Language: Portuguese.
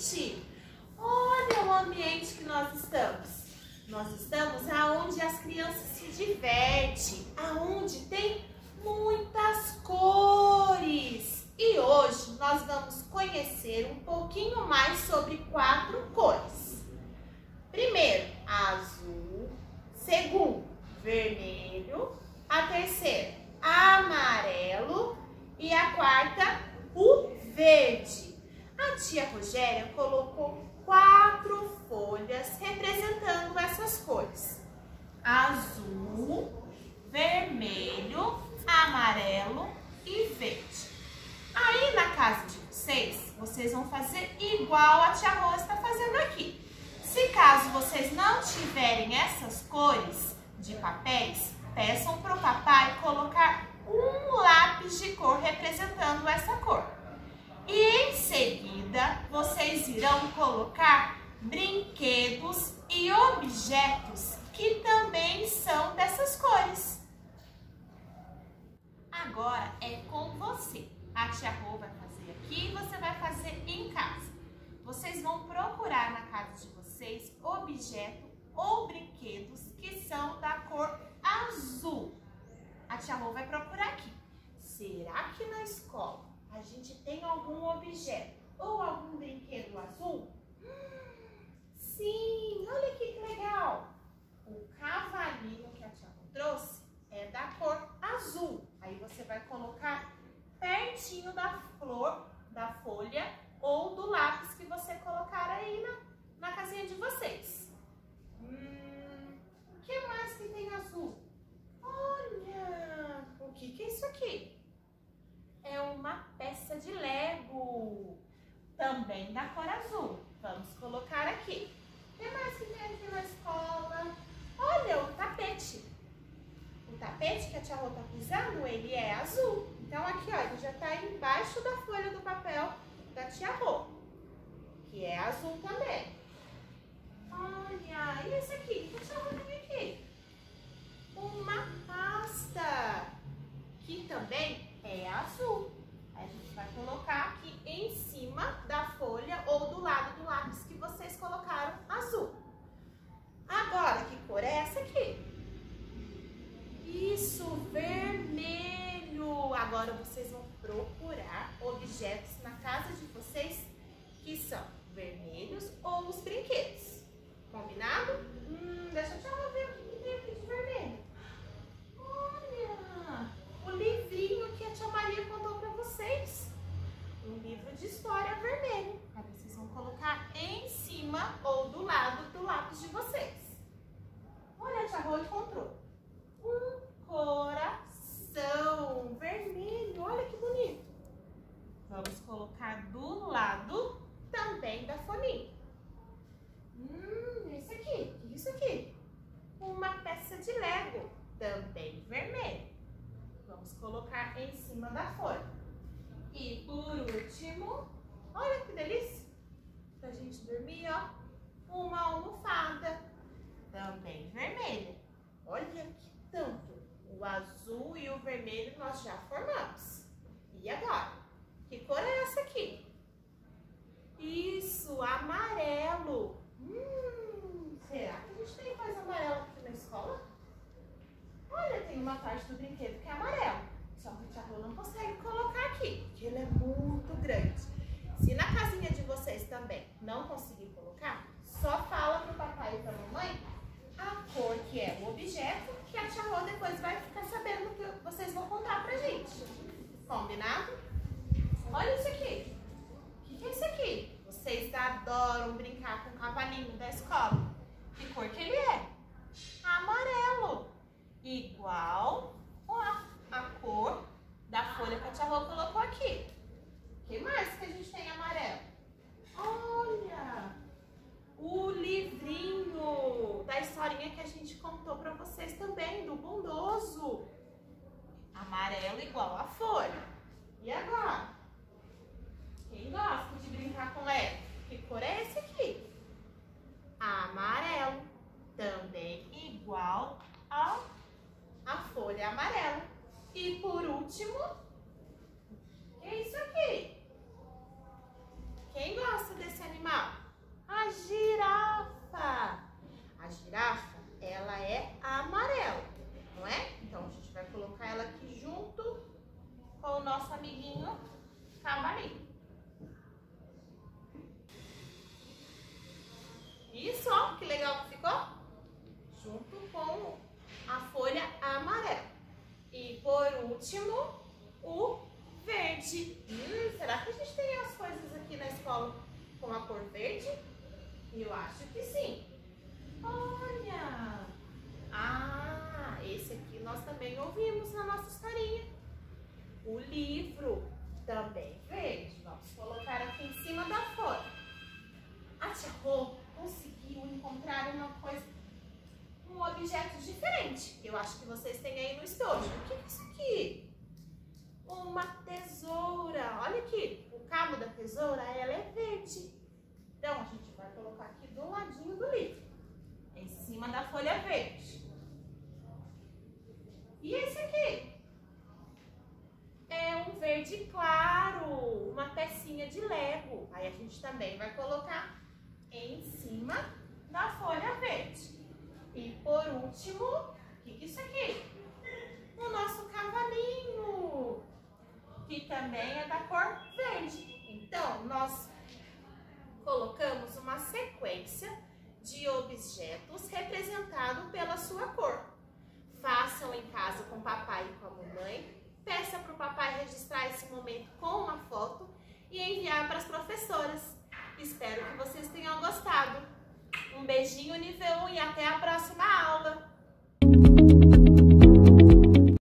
Gente, olha o ambiente que nós estamos. Nós estamos aonde as crianças se divertem, aonde tem muitas cores. E hoje nós vamos conhecer um pouquinho mais sobre 4 cores. Primeiro, azul. Segundo, vermelho. A terceira, amarelo. E a quarta, o verde. A tia Rogéria colocou 4 folhas representando essas cores: azul, vermelho, amarelo e verde. Aí na casa de vocês vão fazer igual a tia Rô está fazendo aqui. Se caso vocês não tiverem essas cores de papéis, peçam para o papai colocar um lápis de cor representando essa cor. E em seguida, vocês irão colocar brinquedos e objetos que também são dessas cores. Agora é com você. A tia Rô vai fazer aqui e você vai fazer em casa. Vocês vão procurar na casa de vocês objetos ou brinquedos que são da cor azul. A tia Rô vai procurar aqui. Será que na escola a gente tem algum objeto ou algum brinquedo azul? Sim, olha que legal! O cavalinho que a tia Rô trouxe é da cor azul. Aí você vai colocar pertinho da flor, da folha ou do lápis que você colocar aí na casinha de vocês. O que mais que tem azul? Olha, o que é isso aqui? É uma peça de Lego, também da cor azul. Vamos colocar aqui. O que mais que tem aqui na escola? Olha, o tapete. O tapete que a tia Rô está usando, ele é azul. Então aqui, ó, ele já está embaixo da folha do papel da tia Rô, que é azul também. Olha, e esse aqui? O que a tia Rô tem aqui? Uma pasta, que também é azul. A gente vai colocar aqui em cima da folha ou do lado do lápis que vocês colocaram azul. Agora, que cor é essa aqui? Isso, vermelho. Agora vocês vão procurar objetos na casa de vocês que são vermelhos ou os brinquedos. Combinado? Deixa eu ver o que tem aqui de vermelho. Olha, o livrinho que a tia Maria contou para vocês. Um livro de história vermelho. Aí vocês vão colocar em cima ou do lado do lápis de vocês. Olha, a tia Rô encontrou um coração vermelho. Olha que bonito. Vamos colocar do lado também da folhinha. Esse aqui. O que é isso aqui? Uma peça de Lego, também vermelho. Vamos colocar em cima da folha. E por último, olha que delícia, pra gente dormir, ó, uma almofada, também vermelha. Olha que tanto, o azul e o vermelho nós já formamos. E agora, que cor é essa aqui? Isso, amarelo. Será que a gente tem coisa amarela aqui na escola? Olha, tem uma parte do brinquedo que é amarelo. Só que a tia Rô não consegue colocar aqui, porque ele é muito grande. Se na casinha de vocês também não conseguir colocar, só fala pro papai e pra mamãe a cor que é o objeto, que a tia Rô depois vai ficar sabendo que vocês vão contar pra gente. Combinado? Olha isso aqui. O que é isso aqui? Vocês adoram brincar com o cavalinho da escola. Que cor que ele é? Amarelo. Igual a cor da folha que a tia Rô colocou aqui. O que mais que a gente tem amarelo? Olha, o livrinho da historinha que a gente contou para vocês também, do bondoso. Amarelo igual a folha. E agora? Quem gosta de brincar com Lego? Que cor é esse aqui? Amarelo. Também igual a folha amarela. E por último, o que é isso aqui? Quem gosta desse animal? legal que ficou? Junto com a folha amarela. E por último, o verde. Será que a gente tem as coisas aqui na escola com a cor verde? Eu acho que sim. Olha! Ah, esse aqui nós também ouvimos na nossa historinha. O livro também verde. Vamos colocar aqui em cima da folha. A tia Rô conseguiu encontrar uma coisa, um objeto diferente. Eu acho que vocês têm aí no estojo. O que é isso aqui? Uma tesoura. Olha aqui, o cabo da tesoura, ela é verde. Então, a gente vai colocar aqui do ladinho do livro, em cima da folha verde. E esse aqui? É um verde claro, uma pecinha de Lego. Aí a gente também vai colocar em cima da folha verde. E por último, o que é isso aqui? O nosso cavalinho, que também é da cor verde. Então, nós colocamos uma sequência de objetos representados pela sua cor. Façam em casa com o papai e com a mamãe. Peça para o papai registrar esse momento com uma foto e enviar para as professoras. Espero que vocês tenham gostado. Um beijinho, nível 1, e até a próxima